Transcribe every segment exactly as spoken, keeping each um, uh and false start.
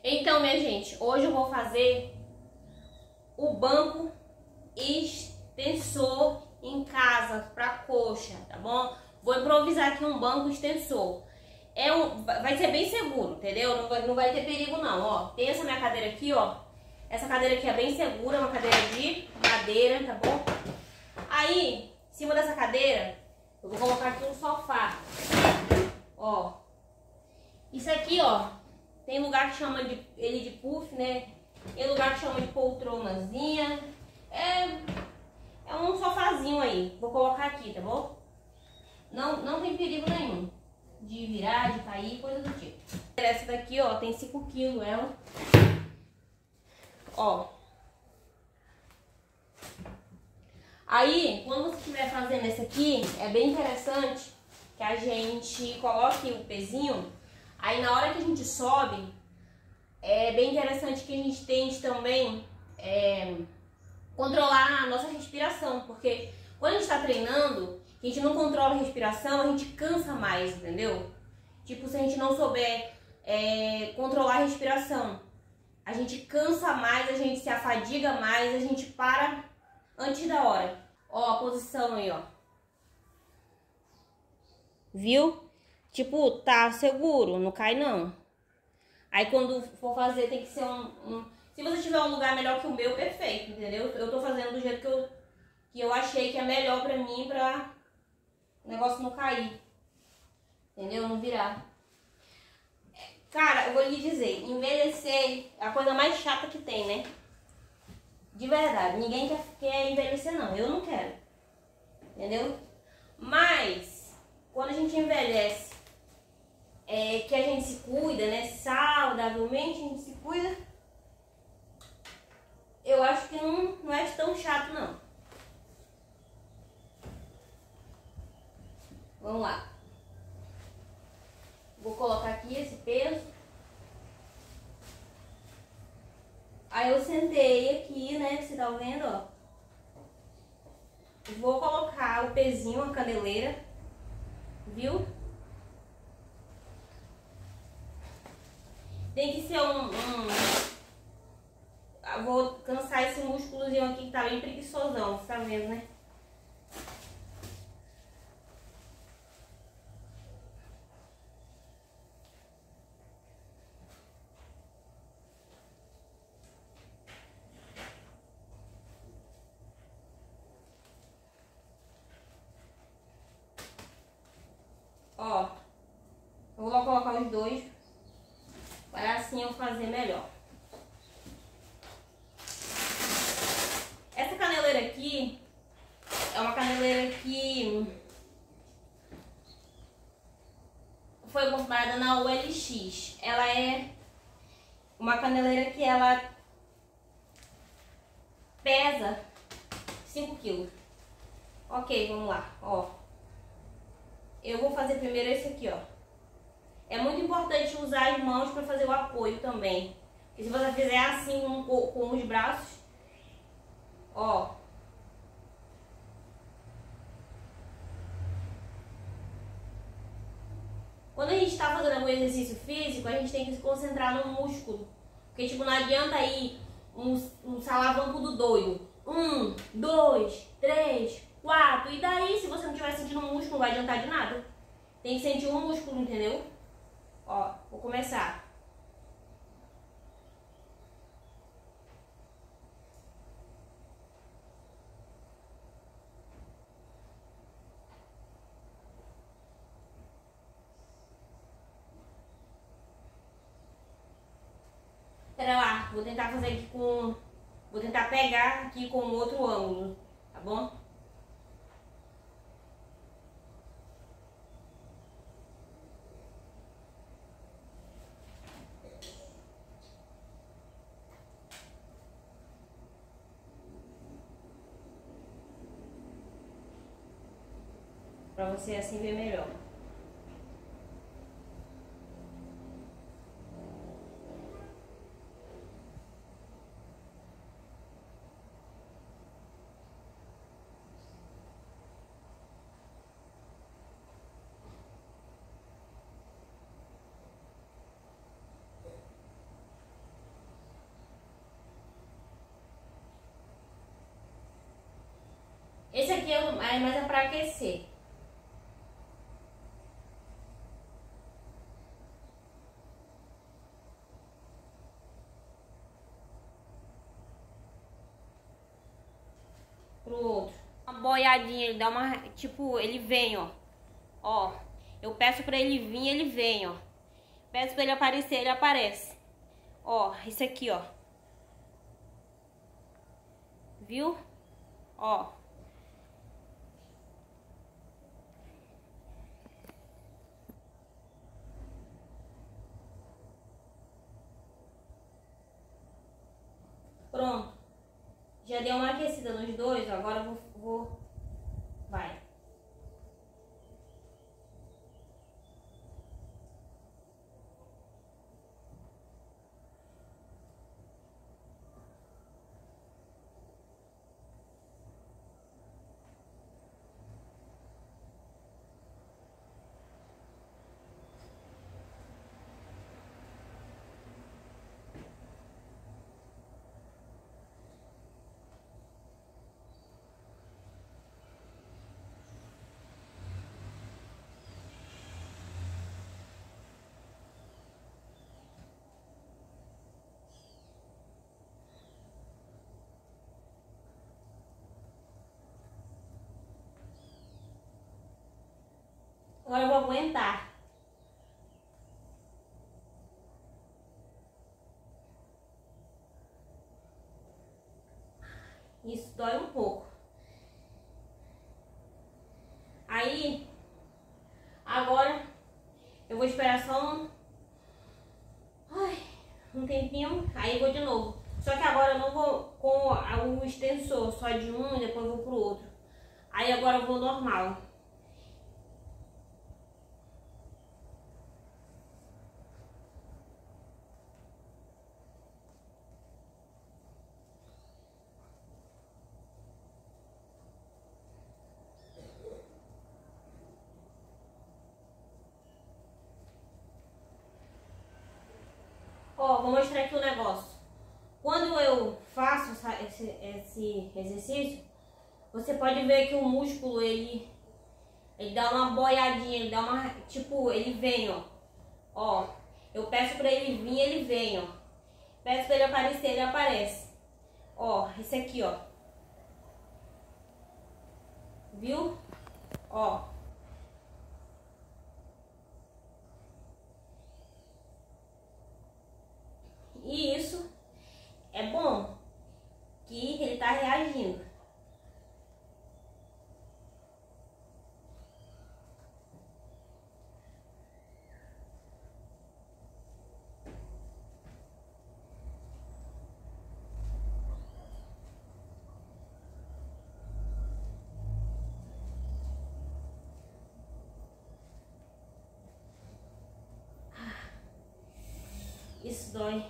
Então, minha gente, hoje eu vou fazer o banco extensor em casa para coxa, tá bom? Vou improvisar aqui um banco extensor. É um, vai ser bem seguro, entendeu? Não vai, não vai ter perigo não, ó. Tem essa minha cadeira aqui, ó. Essa cadeira aqui é bem segura, uma cadeira de madeira, tá bom? Aí, em cima dessa cadeira, eu vou colocar aqui um sofá. Ó. Isso aqui, ó, tem lugar que chama de, ele de puff, né? Tem lugar que chama de poltronazinha. É, é um sofazinho aí. Vou colocar aqui, tá bom? Não, não tem perigo nenhum de virar, de cair, coisa do tipo. Essa daqui, ó, tem cinco quilos ela. Ó. Aí, quando você estiver fazendo esse aqui, é bem interessante que a gente coloque o pezinho. Aí, na hora que a gente sobe, é bem interessante que a gente tente também é, controlar a nossa respiração. Porque quando a gente está treinando, a gente não controla a respiração, a gente cansa mais, entendeu? Tipo, se a gente não souber é, controlar a respiração, a gente cansa mais, a gente se afadiga mais, a gente para antes da hora. Ó, a posição aí, ó. Viu? Tipo, tá seguro, não cai não. Aí quando for fazer tem que ser um... um... Se você tiver um lugar melhor que o meu, perfeito, entendeu? Eu tô fazendo do jeito que eu, que eu achei que é melhor pra mim, pra o negócio não cair. Entendeu? Não virar. Cara, eu vou lhe dizer, envelhecer é a coisa mais chata que tem, né? De verdade, ninguém quer, quer envelhecer não, eu não quero. Entendeu? Mas, quando a gente envelhece, é, que a gente se cuida, né? Saudavelmente, a gente se cuida. Eu acho que não, não é tão chato não. Vamos lá. Vou colocar aqui esse peso. Aí eu sentei aqui, né? Você tá vendo, ó. Vou colocar o pezinho, a caneleira. Viu? Tem que ser um... um... Vou cansar esse músculozinho aqui que tá bem preguiçosão, você tá vendo, né? Ó, eu vou colocar os dois para assim eu fazer melhor. Essa caneleira aqui é uma caneleira que foi comprada na O L X. Ela é uma caneleira que ela pesa cinco quilos. Ok, vamos lá, ó. Eu vou fazer primeiro esse aqui, ó. É muito importante usar as mãos para fazer o apoio também. Porque se você fizer assim um, com os braços, ó. Quando a gente está fazendo algum exercício físico, a gente tem que se concentrar no músculo. Porque, tipo, não adianta ir um, um salavanco do doido. Um, dois, três, quatro. E daí, se você não estiver sentindo o músculo, não vai adiantar de nada. Tem que sentir o músculo, entendeu? Ó, vou começar. Pera lá, vou tentar fazer aqui com... Vou tentar pegar aqui com outro ângulo, tá bom? Pra você assim ver melhor. Esse aqui é mais é pra aquecer. Pro outro. Uma boiadinha, ele dá uma... Tipo, ele vem, ó. Ó. Eu peço pra ele vir, ele vem, ó. Peço pra ele aparecer, ele aparece. Ó, isso aqui, ó. Viu? Ó. Pronto. Já deu uma aquecida nos dois, ó. Agora eu vou... vou... Vai. Agora eu vou aguentar. Isso dói um pouco. Aí, agora eu vou esperar só um, ai, um tempinho, aí vou de novo. Só que agora eu não vou com o extensor, só de um e depois vou pro outro. Aí agora eu vou normal. Ó, vou mostrar aqui o negócio. Quando eu faço essa, esse, esse exercício, você pode ver que o músculo, ele, ele dá uma boiadinha, ele dá uma, tipo, ele vem, ó. Ó, eu peço pra ele vir, ele vem, ó. Peço pra ele aparecer, ele aparece. Ó, esse aqui, ó. Viu? Ó. E isso é bom, que ele tá reagindo. Isso dói.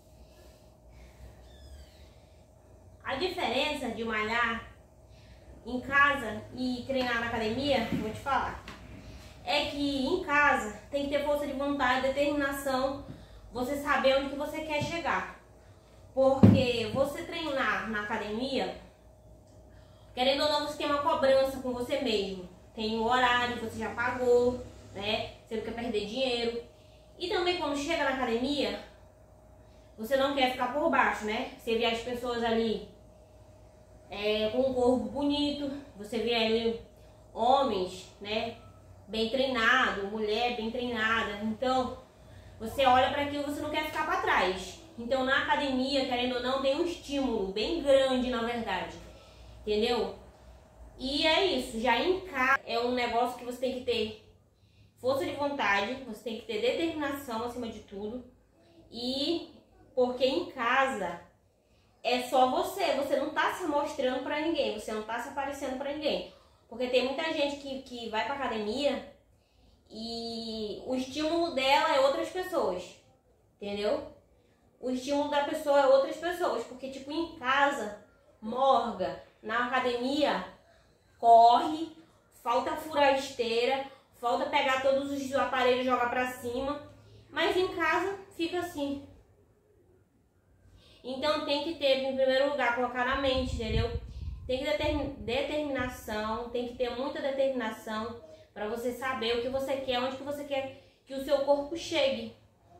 A diferença de malhar em casa e treinar na academia, vou te falar, é que em casa tem que ter força de vontade, determinação, você saber onde que você quer chegar. Porque você treinar na academia, querendo ou não, você tem uma cobrança com você mesmo. Tem o horário que você já pagou, né? Você não quer perder dinheiro. E também quando chega na academia, você não quer ficar por baixo, né? Você vê as pessoas ali é, com um corpo bonito, você vê ali homens, né? Bem treinado, mulher bem treinada. Então, você olha para aquilo e você não quer ficar para trás. Então, na academia, querendo ou não, tem um estímulo bem grande, na verdade. Entendeu? E é isso. Já em casa, é um negócio que você tem que ter força de vontade, você tem que ter determinação acima de tudo. E porque em casa é só você, você não tá se mostrando pra ninguém, você não tá se aparecendo pra ninguém. Porque tem muita gente que, que vai pra academia e o estímulo dela é outras pessoas, entendeu? O estímulo da pessoa é outras pessoas, porque tipo em casa, morga, na academia, corre, falta furar a esteira, falta pegar todos os aparelhos e jogar pra cima, mas em casa fica assim. Então tem que ter, em primeiro lugar, colocar na mente, entendeu? Tem que ter determinação, tem que ter muita determinação para você saber o que você quer, onde que você quer que o seu corpo chegue.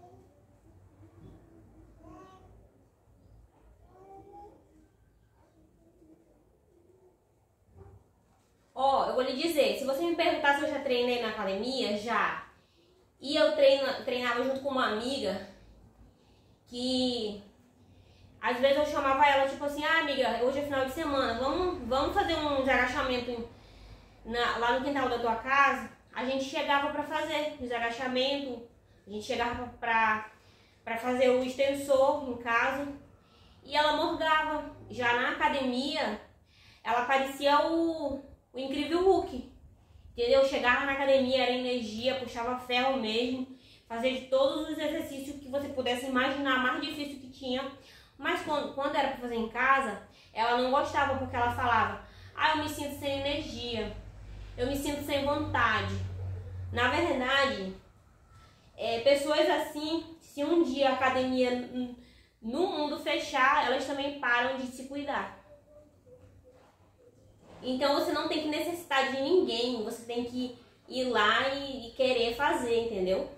Ó, eu vou lhe dizer, se você me perguntar se eu já treinei na academia, já. E eu treina, treinava junto com uma amiga que às vezes eu chamava ela, tipo assim, ah amiga, hoje é final de semana, vamos, vamos fazer uns agachamentos na, lá no quintal da tua casa. A gente chegava pra fazer os agachamentos, a gente chegava pra, pra fazer o extensor em casa e ela morgava. Já na academia, ela parecia o, o incrível Hulk, entendeu? Chegava na academia, era energia, puxava ferro mesmo, fazia de todos os exercícios que você pudesse imaginar, mais difícil que tinha. Mas quando, quando era pra fazer em casa, ela não gostava, porque ela falava, ah, eu me sinto sem energia, eu me sinto sem vontade. Na verdade, é, pessoas assim, se um dia a academia no mundo fechar, elas também param de se cuidar. Então você não tem que necessitar de ninguém, você tem que ir lá e, e querer fazer, entendeu?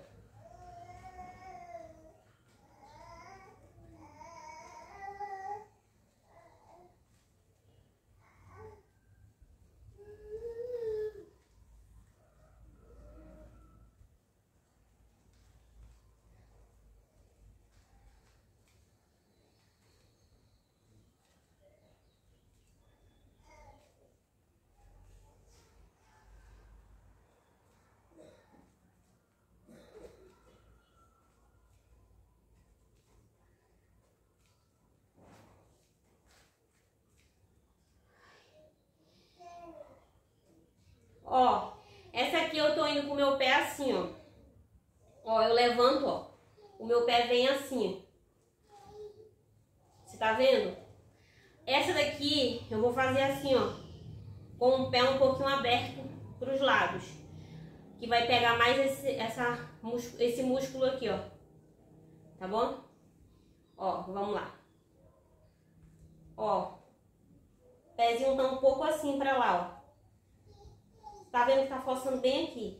Ó, essa aqui eu tô indo com o meu pé assim, ó. Ó, eu levanto, ó. O meu pé vem assim. Você tá vendo? Essa daqui eu vou fazer assim, ó. Com o pé um pouquinho aberto pros lados. Que vai pegar mais esse, essa, esse músculo aqui, ó. Tá bom? Ó, vamos lá. Ó. Pezinho tá um pouco assim pra lá, ó. Tá vendo que tá forçando bem aqui?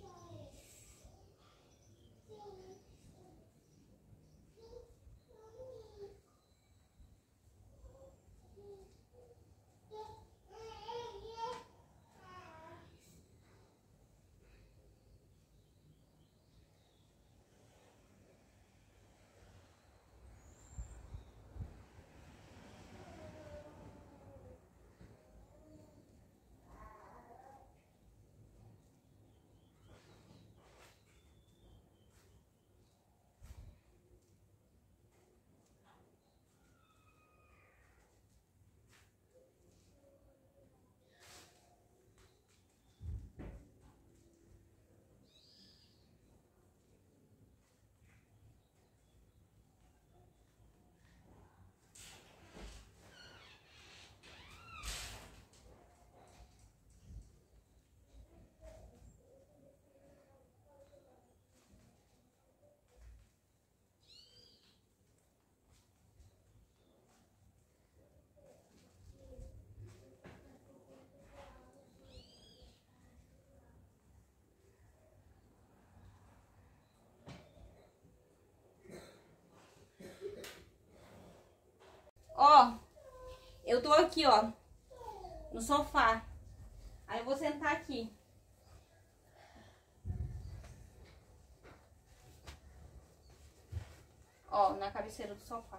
Ó, eu tô aqui, ó, no sofá. Aí eu vou sentar aqui. Ó, na cabeceira do sofá.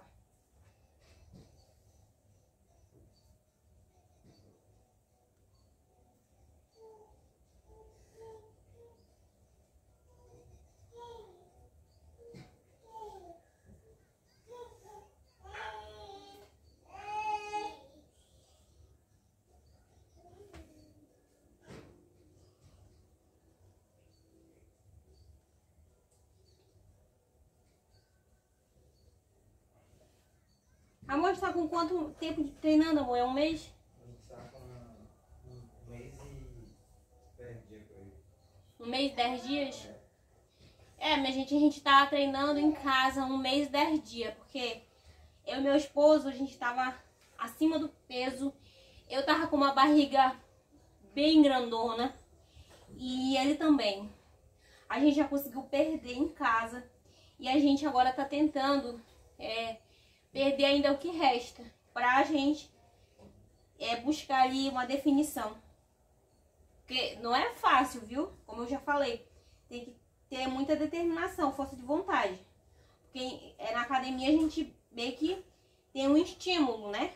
Amor, você tá com quanto tempo de treinando, amor? É um mês? A gente tá com um mês e dez dias por aí. Um mês e dez dias? É, minha gente, a gente tá treinando em casa um mês e dez dias, porque eu e meu esposo, a gente tava acima do peso Eu tava com uma barriga bem grandona e ele também. A gente já conseguiu perder em casa e a gente agora tá tentando é, perder ainda o que resta pra gente é, buscar ali uma definição. Porque não é fácil, viu? Como eu já falei, tem que ter muita determinação, força de vontade. Porque é, na academia a gente meio que tem um estímulo, né?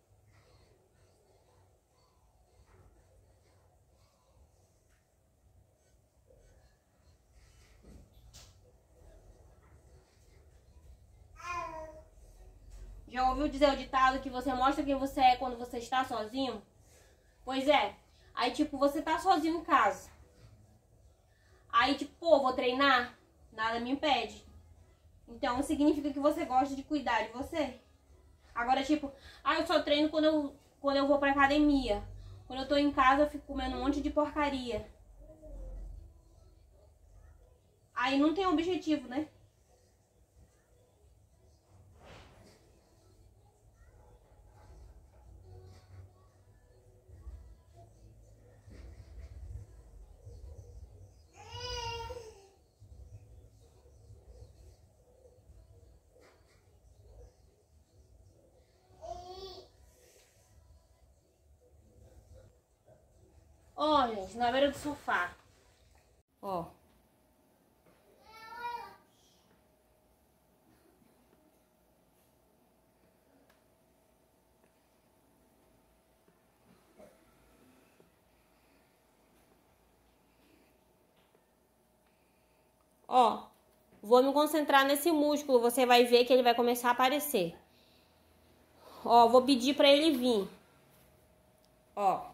Já ouviu dizer o ditado que você mostra quem você é quando você está sozinho? Pois é. Aí, tipo, você tá sozinho em casa. Aí, tipo, pô, vou treinar? Nada me impede. Então, significa que você gosta de cuidar de você. Agora, tipo, ah, eu só treino quando eu, quando eu vou pra academia. Quando eu tô em casa, eu fico comendo um monte de porcaria. Aí não tem objetivo, né? Ó, gente, na beira do sofá. Ó. Ó, vou me concentrar nesse músculo, você vai ver que ele vai começar a aparecer. Ó, vou pedir pra ele vir. Ó.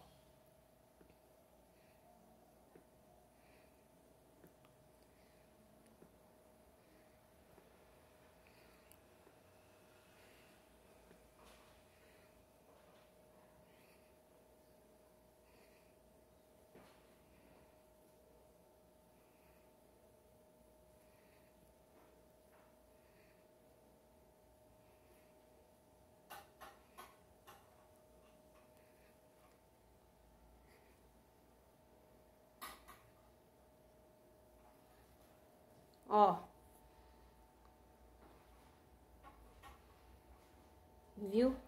Ó. Viu?